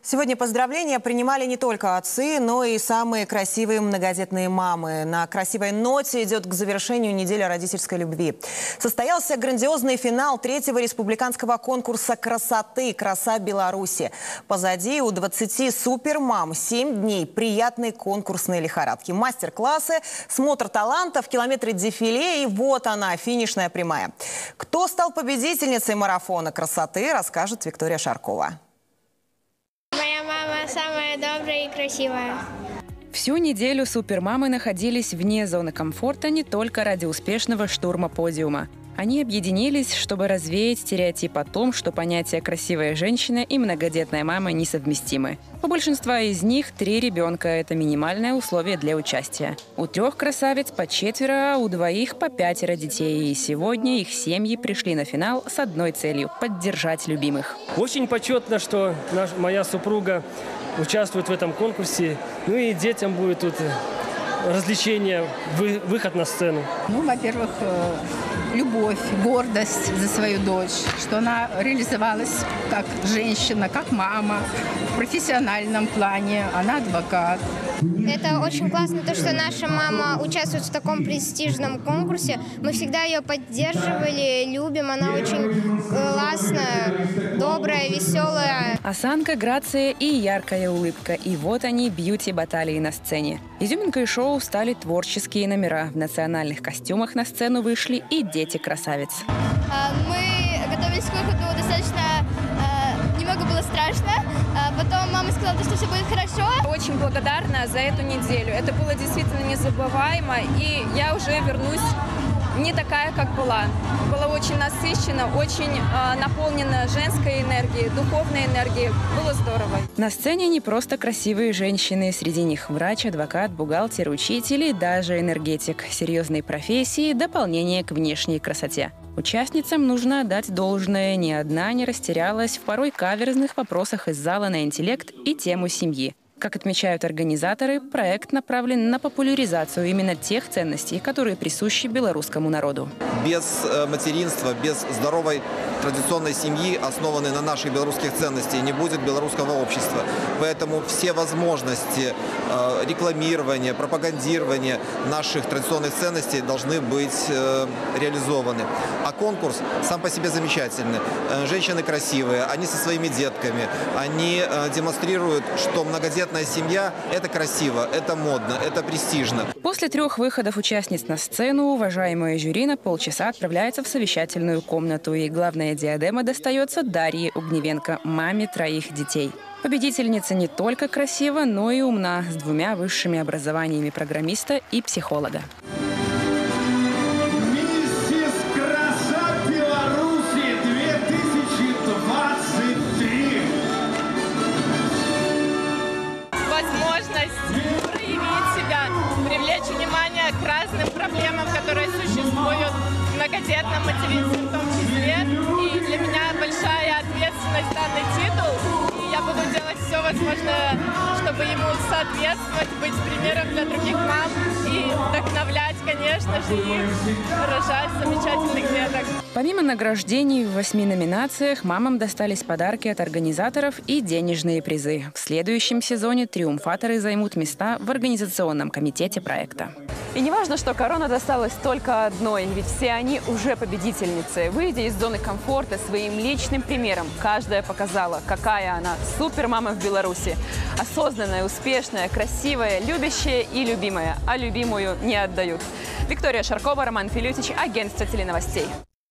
Сегодня поздравления принимали не только отцы, но и самые красивые многодетные мамы. На красивой ноте идет к завершению неделя родительской любви. Состоялся грандиозный финал третьего республиканского конкурса красоты «Краса Беларуси». Позади у 20 супермам 7 дней приятной конкурсной лихорадки. Мастер-классы, смотр талантов, километры дефиле и вот она, финишная прямая. Кто стал победительницей марафона красоты, расскажет Виктория Шаркова. Моя мама самая добрая и красивая. Всю неделю супермамы находились вне зоны комфорта не только ради успешного штурма подиума. Они объединились, чтобы развеять стереотип о том, что понятия «красивая женщина» и «многодетная мама» несовместимы. У большинства из них 3 ребенка – это минимальное условие для участия. У 3 красавиц по 4, а у 2 по 5 детей. И сегодня их семьи пришли на финал с одной целью – поддержать любимых. Очень почетно, что моя супруга участвует в этом конкурсе. Ну и детям будет тут развлечение, выход на сцену. Ну, во-первых, любовь, гордость за свою дочь, что она реализовалась как женщина, как мама в профессиональном плане. Она адвокат. Это очень классно, то, что наша мама участвует в таком престижном конкурсе. Мы всегда ее поддерживали, любим. Она очень классная, добрая, веселая. Осанка, грация и яркая улыбка. И вот они, бьюти-баталии на сцене. Изюминкой шоу стали творческие номера. В национальных костюмах на сцену вышли и дети-красавиц. Мы готовились к выходу достаточно... Немного было страшно. Потом мама сказала, что все будет хорошо. Очень благодарна за эту неделю. Это было действительно незабываемо. И я уже вернусь не такая, как была. Была очень насыщена, очень наполнена женской энергией, духовной энергией. Было здорово. На сцене не просто красивые женщины. Среди них врач, адвокат, бухгалтер, учитель и даже энергетик. Серьезные профессии – дополнение к внешней красоте. Участницам нужно отдать должное. Ни одна не растерялась в порой каверзных вопросах из зала на интеллект и тему семьи. Как отмечают организаторы, проект направлен на популяризацию именно тех ценностей, которые присущи белорусскому народу. Без материнства, без здоровой традиционной семьи, основанной на наших белорусских ценностях, не будет белорусского общества. Поэтому все возможности рекламирования, пропагандирования наших традиционных ценностей должны быть реализованы. А конкурс сам по себе замечательный. Женщины красивые, они со своими детками, они демонстрируют, что многодетная семья – это красиво, это модно, это престижно. После 3 выходов участниц на сцену уважаемое жюри на полчаса отправляется в совещательную комнату. И главная диадема достается Дарье Огневенко, маме 3 детей. Победительница не только красива, но и умна, с 2 высшими образованиями программиста и психолога. Возможность проявить себя, привлечь внимание к разным проблемам, которые существуют в многодетном материнстве в том числе. И для меня большая ответственность данный титул. И я буду делать все возможное, чтобы ему соответствовать, быть примером для других мам и вдохновлять, конечно же, их рожать замечательных деток. Помимо награждений в 8 номинациях, мамам достались подарки от организаторов и денежные призы. В следующем сезоне триумфаторы займут места в организационном комитете проекта. И не важно, что корона досталась только одной, ведь все они уже победительницы. Выйдя из зоны комфорта своим личным примером, каждая показала, какая она супермама в Беларуси. Осознанная, успешная, красивая, любящая и любимая. А любимую не отдают. Виктория Шаркова, Роман Филютич, агентство теленовостей.